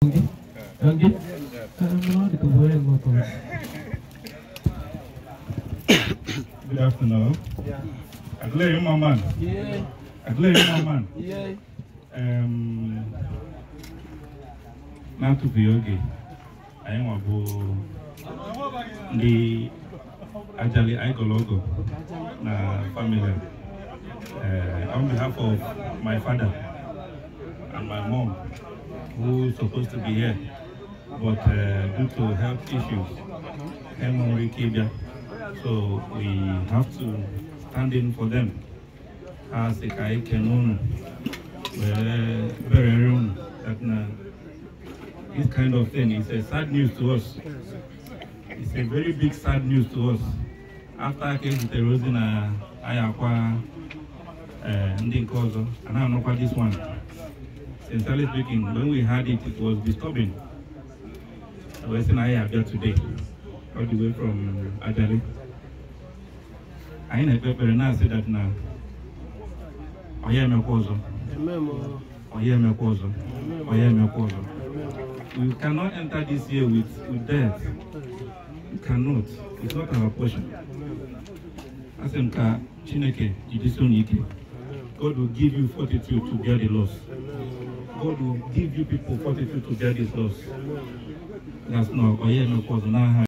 Good afternoon. I play you, my man. Yeah. I play you, my man. Yeah. Not to be okay. I am a the actually I go logo na family. On behalf of my father and my mom, who is supposed to be here, but due to health issues, so we have to stand in for them. As a guy can this kind of thing is a sad news to us. It's a very big sad news to us. After case the Rosina Ayakwa Ndin Kozo, and I know what this one. Sincerely speaking, when we had it, it was disturbing. I was in Ayabia today, all the way from Ajali. I ain't a paper and I said that now. I hear me Kozo. I hear me Kozo. I hear me Kozo. We cannot enter this year with death. We cannot. It's not our portion. Asemka Chineke Jidisonike. God will give you fortitude to bear the loss. God will give you people fortitude to bear this loss. That's not.